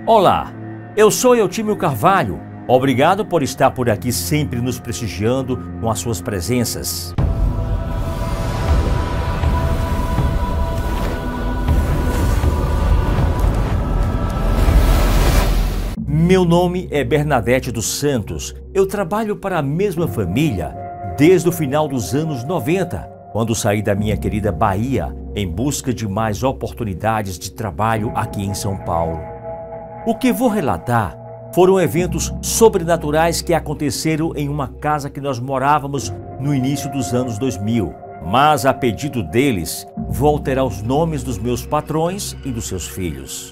Olá, eu sou Eutímio Carvalho. Obrigado por estar por aqui sempre nos prestigiando com as suas presenças. Meu nome é Bernadette dos Santos. Eu trabalho para a mesma família desde o final dos anos 90, quando saí da minha querida Bahia em busca de mais oportunidades de trabalho aqui em São Paulo. O que vou relatar foram eventos sobrenaturais que aconteceram em uma casa que nós morávamos no início dos anos 2000. Mas, a pedido deles, vou alterar os nomes dos meus patrões e dos seus filhos.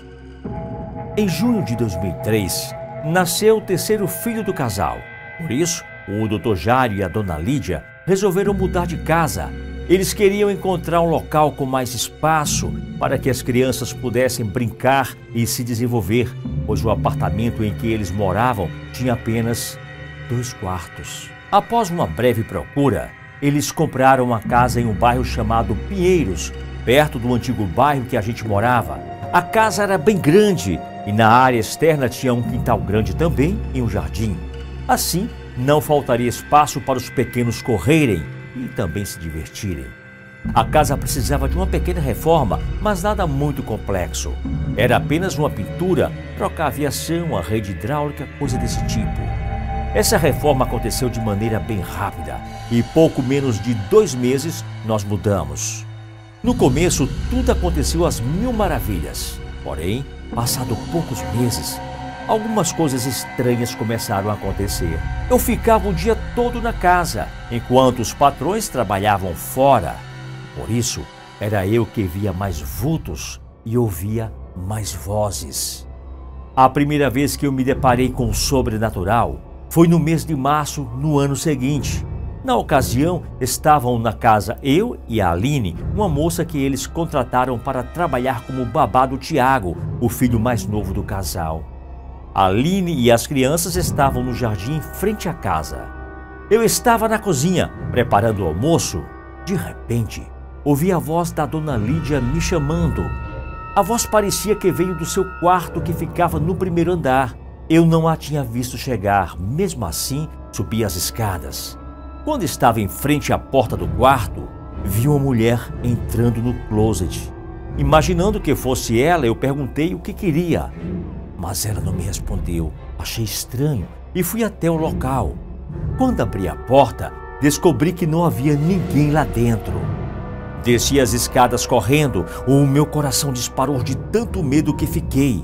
Em junho de 2003, nasceu o terceiro filho do casal. Por isso, o Dr. Jário e a Dona Lídia resolveram mudar de casa. Eles queriam encontrar um local com mais espaço para que as crianças pudessem brincar e se desenvolver, pois o apartamento em que eles moravam tinha apenas 2 quartos. Após uma breve procura, eles compraram uma casa em um bairro chamado Pinheiros, perto do antigo bairro que a gente morava. A casa era bem grande e na área externa tinha um quintal grande também e um jardim. Assim, não faltaria espaço para os pequenos correrem e também se divertirem. A casa precisava de uma pequena reforma, mas nada muito complexo. Era apenas uma pintura, trocar a fiação, a rede hidráulica, coisa desse tipo. Essa reforma aconteceu de maneira bem rápida e pouco menos de 2 meses nós mudamos. No começo, tudo aconteceu às mil maravilhas. Porém, passado poucos meses, algumas coisas estranhas começaram a acontecer. Eu ficava o dia todo na casa, enquanto os patrões trabalhavam fora. Por isso, era eu que via mais vultos e ouvia mais vozes. A primeira vez que eu me deparei com o sobrenatural foi no mês de março, no ano seguinte. Na ocasião, estavam na casa eu e a Aline, uma moça que eles contrataram para trabalhar como babá do Tiago, o filho mais novo do casal. A Aline e as crianças estavam no jardim em frente à casa. Eu estava na cozinha, preparando o almoço. De repente, ouvi a voz da Dona Lídia me chamando. A voz parecia que veio do seu quarto que ficava no primeiro andar. Eu não a tinha visto chegar, mesmo assim, subi as escadas. Quando estava em frente à porta do quarto, vi uma mulher entrando no closet. Imaginando que fosse ela, eu perguntei o que queria. Mas ela não me respondeu. Achei estranho e fui até o local. Quando abri a porta, descobri que não havia ninguém lá dentro. Desci as escadas correndo, o meu coração disparou de tanto medo que fiquei.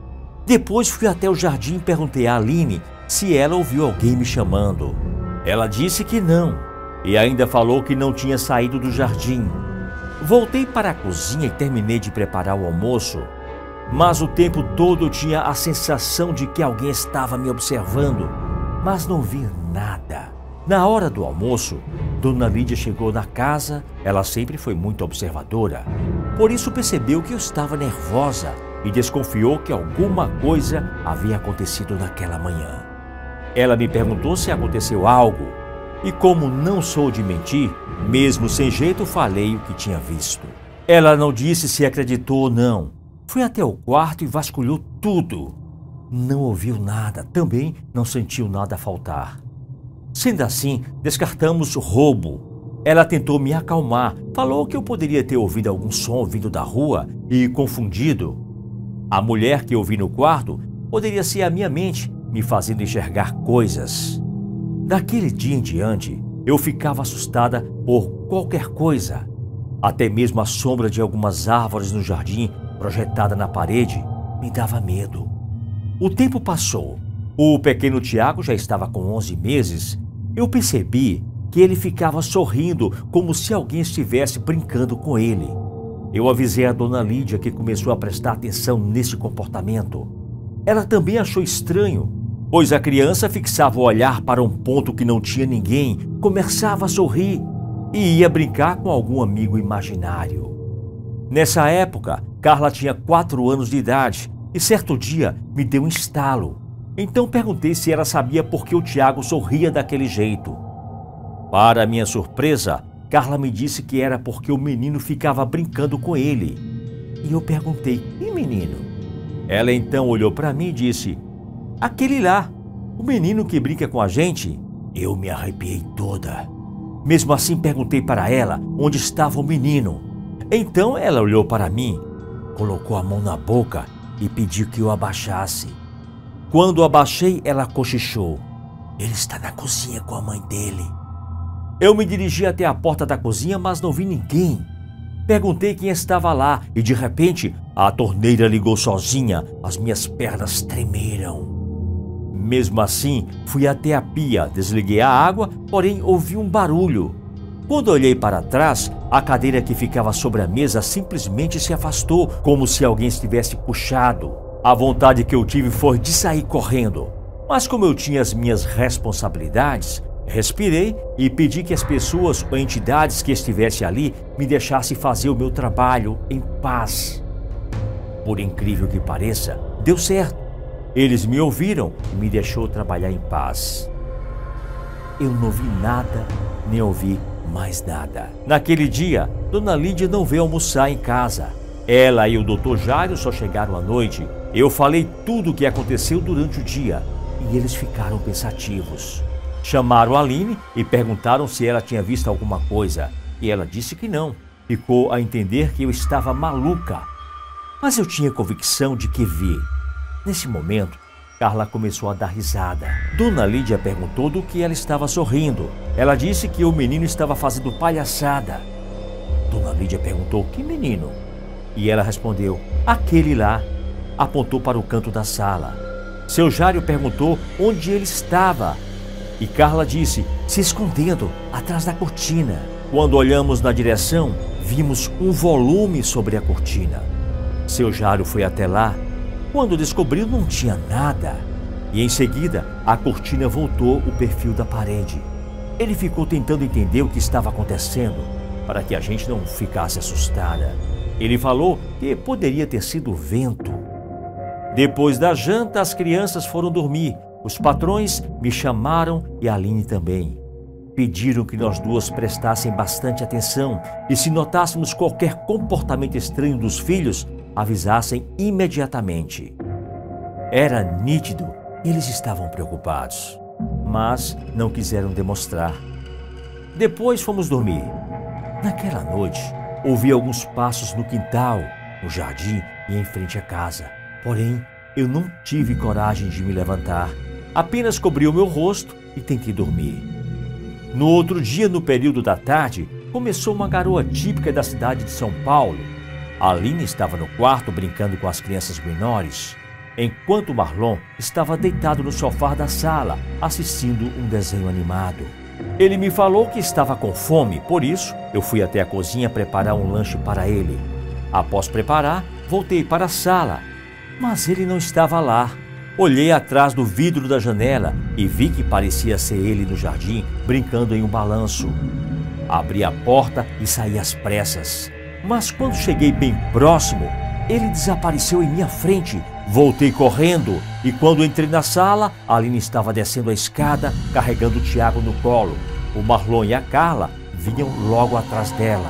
Depois fui até o jardim e perguntei a Aline se ela ouviu alguém me chamando. Ela disse que não e ainda falou que não tinha saído do jardim. Voltei para a cozinha e terminei de preparar o almoço. Mas o tempo todo eu tinha a sensação de que alguém estava me observando, mas não vi nada. Na hora do almoço, Dona Lídia chegou na casa. Ela sempre foi muito observadora. Por isso percebeu que eu estava nervosa e desconfiou que alguma coisa havia acontecido naquela manhã. Ela me perguntou se aconteceu algo e, como não sou de mentir, mesmo sem jeito falei o que tinha visto. Ela não disse se acreditou ou não. Foi até o quarto e vasculhou tudo. Não ouviu nada, também não sentiu nada faltar. Sendo assim, descartamos roubo. Ela tentou me acalmar, falou que eu poderia ter ouvido algum som vindo da rua e confundido. A mulher que eu vi no quarto poderia ser a minha mente, me fazendo enxergar coisas. Daquele dia em diante, eu ficava assustada por qualquer coisa. Até mesmo a sombra de algumas árvores no jardim, projetada na parede, me dava medo. O tempo passou. O pequeno Tiago já estava com 11 meses. Eu percebi que ele ficava sorrindo, como se alguém estivesse brincando com ele. Eu avisei a Dona Lídia, que começou a prestar atenção nesse comportamento. Ela também achou estranho, pois a criança fixava o olhar para um ponto que não tinha ninguém, começava a sorrir e ia brincar com algum amigo imaginário. Nessa época, Carla tinha 4 anos de idade e certo dia me deu um estalo. Então perguntei se ela sabia por que o Tiago sorria daquele jeito. Para minha surpresa, Carla me disse que era porque o menino ficava brincando com ele. E eu perguntei: "E menino?" Ela então olhou para mim e disse: "Aquele lá, o menino que brinca com a gente." Eu me arrepiei toda. Mesmo assim, perguntei para ela onde estava o menino. Então ela olhou para mim, colocou a mão na boca e pediu que eu abaixasse. Quando abaixei, ela cochichou: "Ele está na cozinha com a mãe dele." Eu me dirigi até a porta da cozinha, mas não vi ninguém. Perguntei quem estava lá e, de repente, a torneira ligou sozinha. As minhas pernas tremeram. Mesmo assim, fui até a pia, desliguei a água, porém ouvi um barulho. Quando olhei para trás, a cadeira que ficava sobre a mesa simplesmente se afastou, como se alguém estivesse puxado. A vontade que eu tive foi de sair correndo. Mas como eu tinha as minhas responsabilidades, respirei e pedi que as pessoas ou entidades que estivessem ali me deixassem fazer o meu trabalho em paz. Por incrível que pareça, deu certo. Eles me ouviram e me deixou trabalhar em paz. Eu não vi nada, nem ouvi mais nada. Naquele dia, Dona Lídia não veio almoçar em casa. Ela e o Dr. Jairo só chegaram à noite. Eu falei tudo o que aconteceu durante o dia e eles ficaram pensativos. Chamaram a Aline e perguntaram se ela tinha visto alguma coisa. E ela disse que não. Ficou a entender que eu estava maluca. Mas eu tinha convicção de que vi. Nesse momento, Carla começou a dar risada. Dona Lídia perguntou do que ela estava sorrindo. Ela disse que o menino estava fazendo palhaçada. Dona Lídia perguntou: "Que menino?" E ela respondeu: "Aquele lá." Apontou para o canto da sala. Seu Jário perguntou onde ele estava. E Carla disse: "Se escondendo atrás da cortina." Quando olhamos na direção, vimos um volume sobre a cortina. Seu Jário foi até lá. Quando descobriu, não tinha nada. E em seguida, a cortina voltou o perfil da parede. Ele ficou tentando entender o que estava acontecendo, para que a gente não ficasse assustada. Ele falou que poderia ter sido o vento. Depois da janta, as crianças foram dormir. Os patrões me chamaram e a Aline também. Pediram que nós duas prestassem bastante atenção e, se notássemos qualquer comportamento estranho dos filhos, avisassem imediatamente. Era nítido, eles estavam preocupados, mas não quiseram demonstrar. Depois fomos dormir. Naquela noite, ouvi alguns passos no quintal, no jardim e em frente à casa. Porém, eu não tive coragem de me levantar. Apenas cobri o meu rosto e tentei dormir. No outro dia, no período da tarde, começou uma garoa típica da cidade de São Paulo. A Aline estava no quarto brincando com as crianças menores, enquanto Marlon estava deitado no sofá da sala, assistindo um desenho animado. Ele me falou que estava com fome, por isso eu fui até a cozinha preparar um lanche para ele. Após preparar, voltei para a sala, mas ele não estava lá. Olhei atrás do vidro da janela e vi que parecia ser ele no jardim, brincando em um balanço. Abri a porta e saí às pressas. Mas quando cheguei bem próximo, ele desapareceu em minha frente. Voltei correndo e quando entrei na sala, a Aline estava descendo a escada, carregando o Tiago no colo. O Marlon e a Carla vinham logo atrás dela.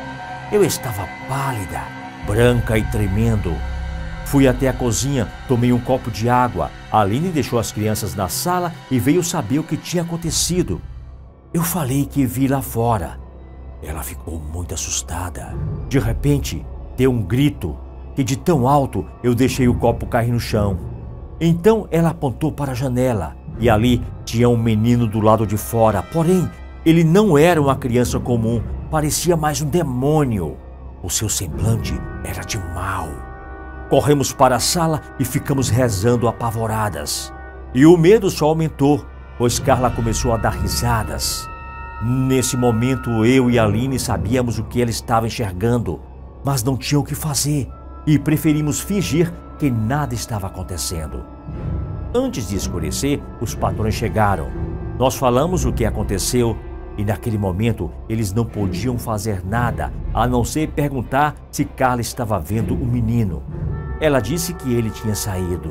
Eu estava pálida, branca e tremendo. Fui até a cozinha, tomei um copo de água. A Aline deixou as crianças na sala e veio saber o que tinha acontecido. Eu falei que vi lá fora. Ela ficou muito assustada. De repente, deu um grito que de tão alto eu deixei o copo cair no chão. Então ela apontou para a janela e ali tinha um menino do lado de fora. Porém, ele não era uma criança comum, parecia mais um demônio. O seu semblante era de mal. Corremos para a sala e ficamos rezando apavoradas. E o medo só aumentou, pois Carla começou a dar risadas. Nesse momento, eu e a Aline sabíamos o que ela estava enxergando, mas não tinha o que fazer e preferimos fingir que nada estava acontecendo. Antes de escurecer, os patrões chegaram. Nós falamos o que aconteceu e naquele momento eles não podiam fazer nada a não ser perguntar se Carla estava vendo o menino. Ela disse que ele tinha saído.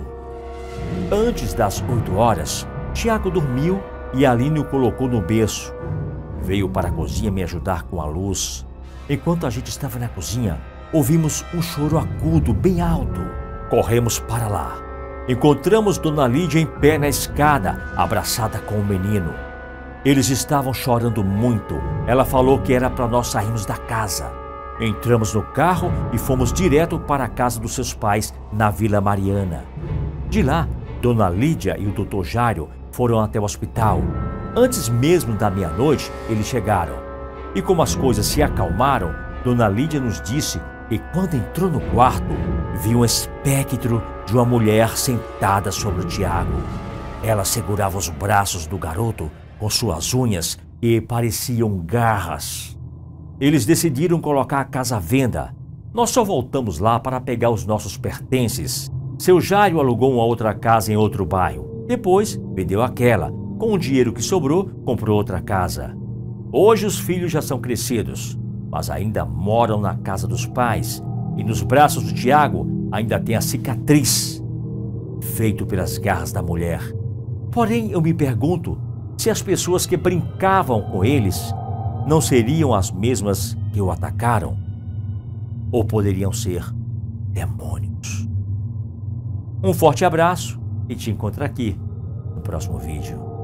Antes das 8 horas, Tiago dormiu e a Aline o colocou no berço. Veio para a cozinha me ajudar com a luz. Enquanto a gente estava na cozinha, ouvimos um choro agudo, bem alto. Corremos para lá. Encontramos Dona Lídia em pé na escada, abraçada com o menino. Eles estavam chorando muito. Ela falou que era para nós sairmos da casa. Entramos no carro e fomos direto para a casa dos seus pais, na Vila Mariana. De lá, Dona Lídia e o Dr. Jário foram até o hospital. Antes mesmo da meia-noite, eles chegaram. E como as coisas se acalmaram, Dona Lídia nos disse que quando entrou no quarto, viu um espectro de uma mulher sentada sobre o Tiago. Ela segurava os braços do garoto com suas unhas que pareciam garras. Eles decidiram colocar a casa à venda. Nós só voltamos lá para pegar os nossos pertences. Seu Jário alugou uma outra casa em outro bairro. Depois, vendeu aquela. Com o dinheiro que sobrou, comprou outra casa. Hoje os filhos já são crescidos, mas ainda moram na casa dos pais. E nos braços do Tiago ainda tem a cicatriz, feito pelas garras da mulher. Porém, eu me pergunto se as pessoas que brincavam com eles não seriam as mesmas que o atacaram? Ou poderiam ser demônios? Um forte abraço e te encontro aqui no próximo vídeo.